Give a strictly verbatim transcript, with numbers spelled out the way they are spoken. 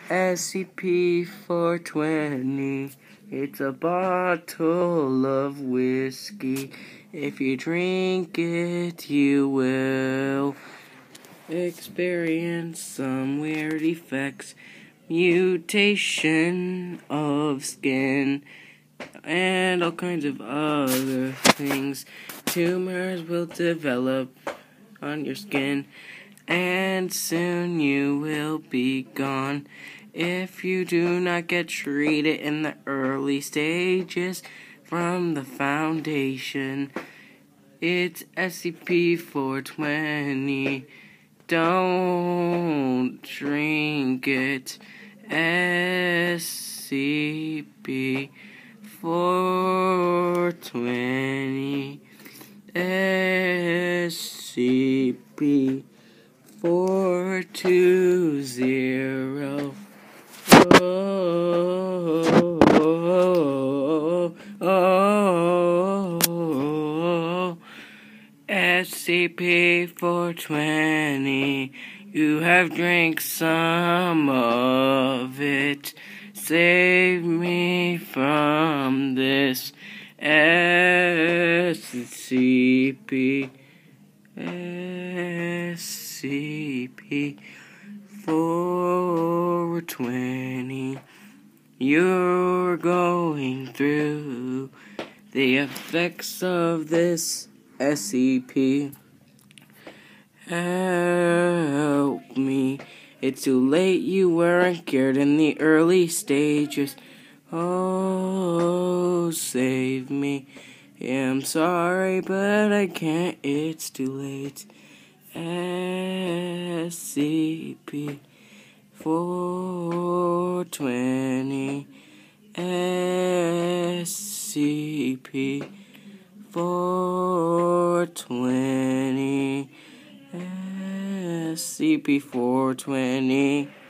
S C P four twenty, it's a bottle of whiskey. If you drink it, you will experience some weird effects, mutation of skin, and all kinds of other things. Tumors will develop on your skin, and soon you will be gone if you do not get treated in the early stages from the foundation. It's S C P four twenty. Don't drink it. S C P four twenty. S C P four twenty. Oh, oh, oh, oh. S C P four twenty, you have drank some of it. Save me from this. S C P, S C P four twenty, you're going through the effects of this S C P. Help me. It's too late, you weren't cured in the early stages. Oh, save me. Yeah, I'm sorry, but I can't. It's too late. S C P four twenty. S C P four twenty. S C P four twenty.